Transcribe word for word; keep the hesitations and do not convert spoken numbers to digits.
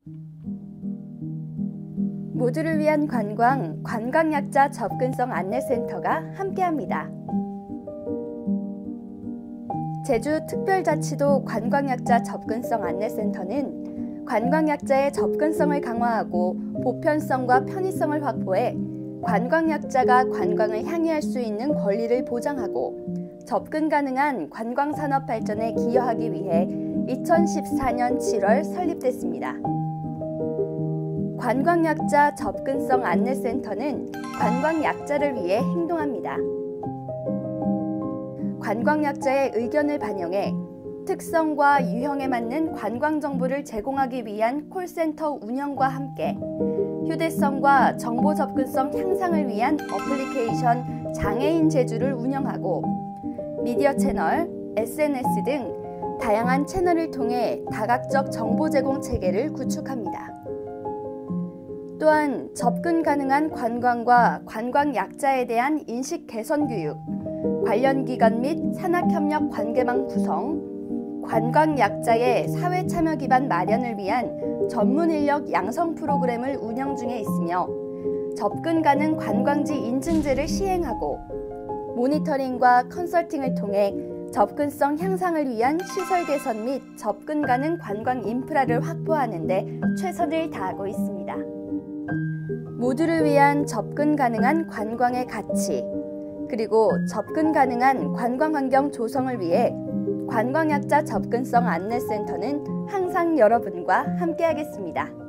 모두를 위한 관광, 관광약자 접근성 안내센터가 함께합니다. 제주특별자치도 관광약자 접근성 안내센터는 관광약자의 접근성을 강화하고 보편성과 편의성을 확보해 관광약자가 관광을 향유할 수 있는 권리를 보장하고 접근 가능한 관광산업 발전에 기여하기 위해 이천십사 년 칠월 설립됐습니다. 관광약자 접근성 안내센터는 관광약자를 위해 행동합니다. 관광약자의 의견을 반영해 특성과 유형에 맞는 관광 정보를 제공하기 위한 콜센터 운영과 함께 휴대성과 정보 접근성 향상을 위한 어플리케이션 장애인 제주를 운영하고 미디어 채널, 에스엔에스 등 다양한 채널을 통해 다각적 정보 제공 체계를 구축합니다. 또한 접근 가능한 관광과 관광약자에 대한 인식 개선 교육, 관련 기관 및 산학협력 관계망 구성, 관광약자의 사회 참여 기반 마련을 위한 전문 인력 양성 프로그램을 운영 중에 있으며 접근 가능 관광지 인증제를 시행하고 모니터링과 컨설팅을 통해 접근성 향상을 위한 시설 개선 및 접근 가능 관광 인프라를 확보하는 데 최선을 다하고 있습니다. 모두를 위한 접근 가능한 관광의 가치, 그리고 접근 가능한 관광 환경 조성을 위해 관광약자 접근성 안내센터는 항상 여러분과 함께하겠습니다.